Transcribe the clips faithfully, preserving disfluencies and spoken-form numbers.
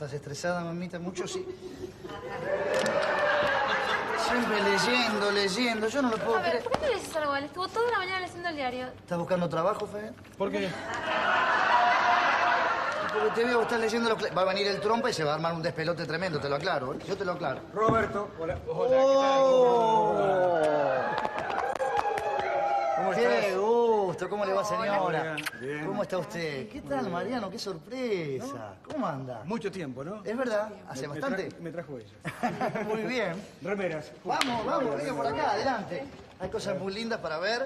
¿Estás estresada, mamita? Mucho, sí. Siempre leyendo, leyendo. Yo no lo puedo A ver, creer. ¿por qué no le dices algo a él? Estuvo toda la mañana leyendo el diario. ¿Estás buscando trabajo, Fe? ¿Por qué? Porque te veo, estás leyendo los... Va a venir el trompa y se va a armar un despelote tremendo, te lo aclaro, ¿eh? Yo te lo aclaro. Roberto, hola. Hola, ¡Oh! ¿qué tal? ¿Cómo ¡Qué estás? gusto! ¿Cómo le va, señora? Hola. Bien. ¿Cómo está usted? ¿Qué tal, Mariano? ¡Qué sorpresa! ¿Cómo anda? Mucho tiempo, ¿no? ¿Es verdad? ¿Hace Me- me bastante? tra- Me trajo ella. Muy bien. Remeras. Vamos, vamos, venga por acá, adelante. Hay cosas muy lindas para ver.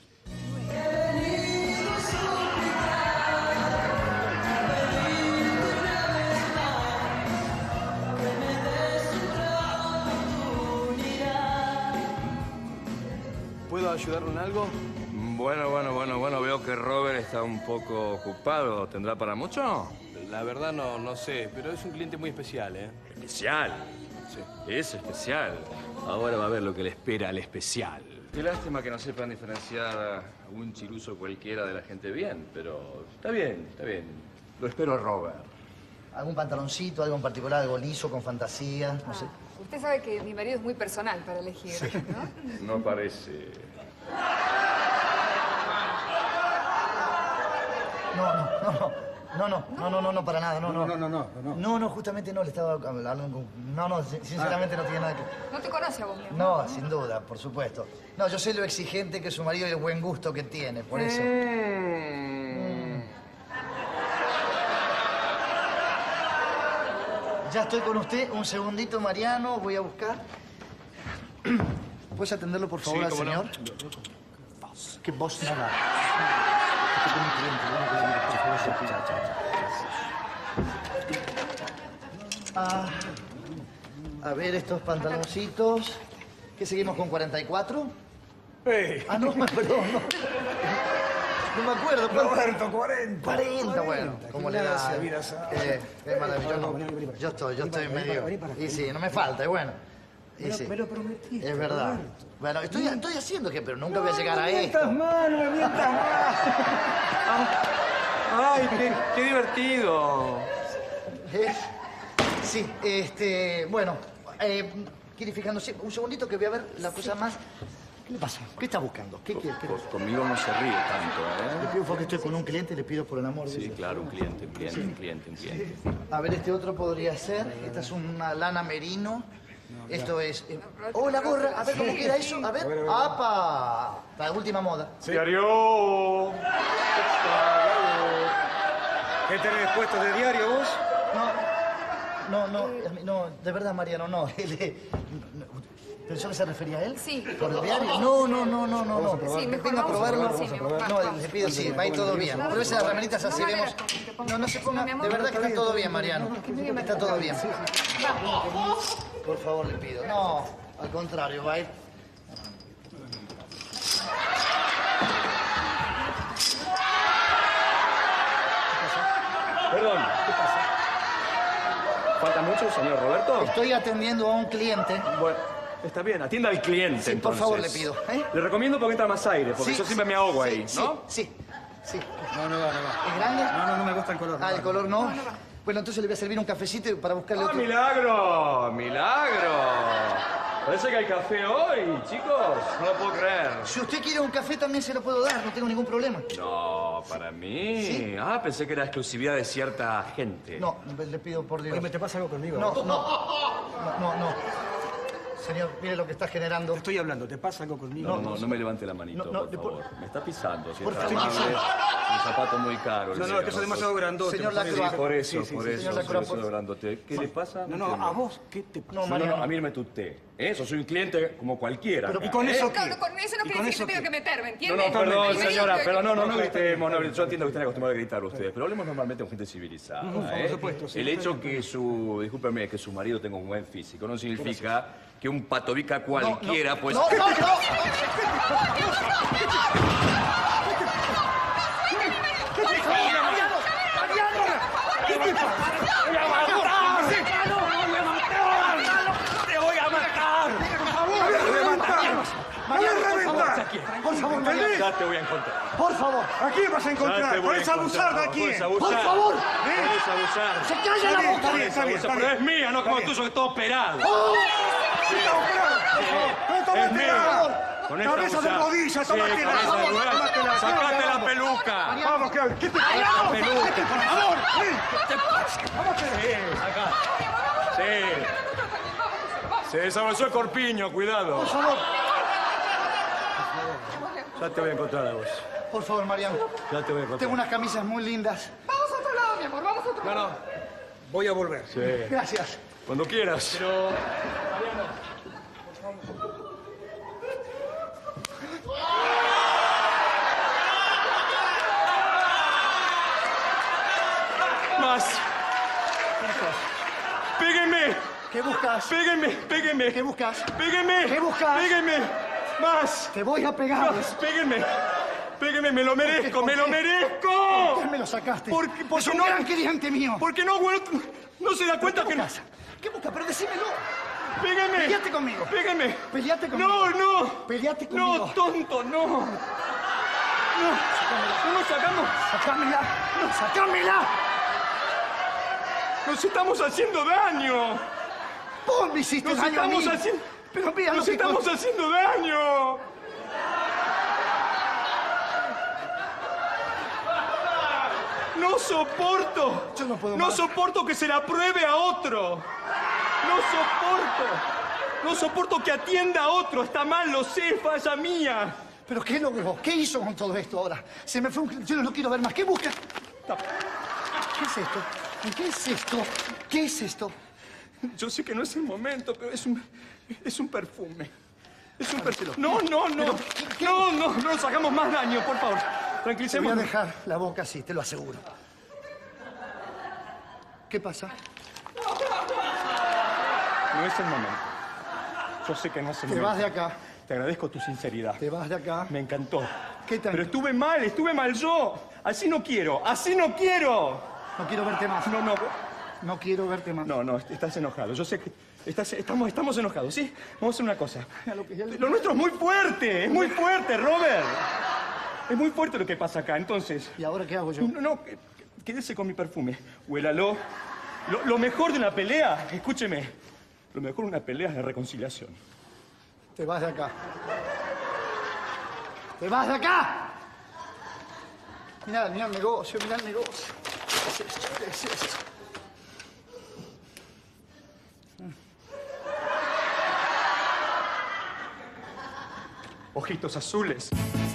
¿Puedo ayudarlo en algo? Bueno, bueno, bueno, bueno, veo que Robert está un poco ocupado. ¿Tendrá para mucho? La verdad no, no sé, pero es un cliente muy especial, ¿eh? ¿Especial? Sí. Es especial. Ahora va a ver lo que le espera al especial. Qué lástima que no sepan diferenciar a un chiruso cualquiera de la gente bien, pero está bien, está bien. Lo espero a Robert. ¿Algún pantaloncito, algo en particular, algo liso, con fantasía? No sé. Usted sabe que mi marido es muy personal para elegir, ¿no? No parece. No, no, no, no. No, no, no, no, no, no, para nada, no, no. No, no, no, no. No, no, justamente no, le estaba hablando con... No, no, sinceramente no tiene nada que... No te conoce a vos, mi amor. No, sin duda, por supuesto. No, yo sé lo exigente que es su marido y el buen gusto que tiene, por eso. Mm. Ya estoy con usted. Un segundito, Mariano. Voy a buscar. ¿Puedes atenderlo, por favor, Sí, al cómo no. señor? ¿Qué voz nada? Estoy con un cliente. Bueno, que venga, por favor, se pida. Ah, a ver, estos pantaloncitos. ¿Qué seguimos con cuarenta y cuatro? ¡Ey! Ah, no, perdón, no. No me acuerdo. ¿cuánto? Roberto, cuarenta. cuarenta, bueno. ¿Cómo le da? Gracias, vida sana. Eh, qué maravilloso. Vení, vení, vení para acá. Yo estoy, yo Vení estoy para acá, medio... vení para acá. Y sí, no me falta, y bueno. Y Me lo- sí. me lo prometiste, Es verdad. Roberto. Bueno, estoy, estoy haciendo que, pero nunca voy a llegar no a me mientas esto. más, no me mientas más. ¡Ay, qué, qué divertido! ¿Eh? Sí, este... Bueno, eh, quiere fijándose. Un segundito que voy a ver la cosa más... ¿Qué le pasa? ¿Qué está buscando? ¿Qué quiere? ¿Qué- Con- Conmigo no se ríe tanto, Le ¿eh? pido porque estoy con un cliente y le pido por el amor de Sí, Dios. claro, un cliente, un cliente, un cliente, un cliente. A ver, este otro podría ser. Esta es una lana merino. Esto es... eh, ¡Oh, la gorra! A ver cómo queda eso. A ver. ¡Apa! La última moda. ¡Diario! ¿Qué tenés puesto de diario vos? No, no, no, no, de verdad, Mariano, no. Él, eh, ¿Pensó que se refería a él? Sí. ¿Por el diario? No, no, no, no, no, no. Sí, mejor Venga a vamos probarlo. a probar, sí, mejor. No, le pido, sí, va a ir todo bien. Pero esas remeritas así No me vemos. hagas que te ponga- No, no se ponga. mi amor, De verdad que está está todo bien, Mariano. Está todo bien. Por favor, le pido. No, al contrario, va a ir. Perdón. ¿Qué pasa? ¿Falta mucho, señor Roberto? Estoy atendiendo a un cliente. Bueno, está bien, atienda al cliente, Sí, por entonces. favor, le pido, ¿eh? Le recomiendo porque entra más aire, porque Sí, yo siempre sí, me ahogo sí, ahí, sí, ¿no? Sí, sí. No, no va, no va. ¿Es grande? No, no, no me gusta el color. Ah, el color no. Bueno, entonces le voy a servir un cafecito para buscarle ¡Ah, otro. milagro! ¡Milagro! Parece que hay café hoy, chicos. No lo puedo creer. Si usted quiere un café también se lo puedo dar, no tengo ningún problema. No, para mí. ¿Sí? Ah, pensé que era exclusividad de cierta gente. No, le pido por Dios. Oye, ¿te pasa algo conmigo? No, no, no, no, no. Señor, mire lo que está generando. Te estoy hablando, ¿te pasa algo conmigo? No, no, no me levante la manito, No, no, por de- favor. Me está pisando, si Por está favor. amable. Un zapato muy caro. el No, no, mío, que sos demasiado grandote. Señor por favor. Lacroix. Por eso, Sí, sí, por sí, eso, señor soy Lacroix, demasiado por- grandote. ¿Qué le pasa? No, no, entiendo. a vos, ¿qué te pasa? No, No, no, Mariano. no, a mí no me tuté. ¿Eh? Yo soy un cliente como cualquiera. Pero, acá, ¿y con ¿eh? eso qué? Claro, con eso no ¿Y quiere con decir que eso tengo qué? que meterme, No, ¿entiendes? no, Mi perdón, marido señora, que- pero no, no, no que- gritemos. No, yo entiendo que están acostumbrados a gritar ustedes, pero hablemos normalmente con gente civilizada. Ujú, por ¿eh? supuesto, sí, El está hecho bien. que su, discúlpeme, que su marido tenga un buen físico no significa que un patobica cualquiera, pues... No, no, no. ¡Te voy a matar! ¡Mariano, por favor! ¡Mariano, por favor! quién? Por favor, ¿Entendés? Mariano. Ya te voy a encontrar. Por favor. ¿A quién vas a Ya encontrar? te voy a ¿Puedes abusar de encontrar. quién? Puedes abusar. Por favor. ¿Eh? Puedes abusar. Se calla Está la bien, boca. está bien, está bien, está Pero bien. es mía, no como Está bien. tuyo que todo operado. Está operado. No, Es tómatela. mía. Con esta Cabeza de abusás. rodilla, Sí, tómatela. cabeza de rodilla. Tómatela. Sacate la peluca. Vamos, ¿qué, ¿qué te pasa? La peluca. Por favor. ¿Eh? ¿Qué te pasa? Sí, acá. Sí. Se desavanzó el corpiño, cuidado. Por favor. Ya te voy a encontrar a vos. Por favor, Mariano. Ya te voy a encontrar. Tengo unas camisas muy lindas. Vamos a otro lado, mi amor, vamos a otro No, lado. no. Voy a volver. Sí. Gracias. Cuando quieras. Pero... Más. Péguenme. ¿Qué buscas? Péguenme. Péguenme. ¿Qué buscas? Péguenme. ¿Qué buscas? Péguenme. Más. Te voy a pegar. Más. Péguenme. Péguenme. Me lo merezco. ¿Por Me qué? lo ¿Por merezco. qué me lo sacaste? Porque- porque es un no- gran cliente mío. Porque no, güey. No se da cuenta que no. buscas? ¿Qué buscas? Pero decímelo. Péguenme. Peleate conmigo. Péguenme. Peleate conmigo. No, no. Peleate conmigo. No, tonto, no. No. No nos sacamos. ¡Sacámela! ¡Sacámela! Nos estamos haciendo daño. Vos me hiciste Nos daño a mí. estamos haciendo. Pero mira Nos lo que... estamos haciendo daño. No soporto. Yo no puedo No más. soporto que se la pruebe a otro. No soporto. No soporto que atienda a otro. Está mal, lo sé, es falla mía. ¿Pero qué logró? ¿Qué hizo con todo esto ahora? Se me fue un... cl- Yo no lo quiero ver más. ¿Qué busca? ¿Qué es esto? ¿Qué es esto? ¿Qué es esto? Yo sé que no es el momento, pero es un, es un perfume. Es un perfume. No, no, no. No, no, no nos hagamos más daño, por favor. Te voy a Tranquilicémonos. dejar la boca así, te lo aseguro. ¿Qué pasa? No es el momento. Yo sé que no es el Te momento. vas de acá. Te agradezco tu sinceridad. Te vas de acá. Me encantó. ¿Qué tanto? Pero estuve mal, estuve mal yo. Así no quiero, así no quiero. No quiero verte más. No, no, No quiero verte más. no, no, estás enojado. Yo sé que estás, estamos, estamos enojados, ¿sí? Vamos a hacer una cosa. Ya lo que- ya lo- Lo nuestro es muy fuerte, es muy fuerte, Robert. Es muy fuerte lo que pasa acá, entonces... ¿Y ahora qué hago yo? No, no, que- quédese con mi perfume. Huélalo. Lo, lo mejor de una pelea, escúcheme, lo mejor de una pelea es la reconciliación. Te vas de acá. ¡Te vas de acá! Mirá, mirá el negocio, mirá el negocio. ¿Qué es esto? ¿Qué es esto? Ojitos azules.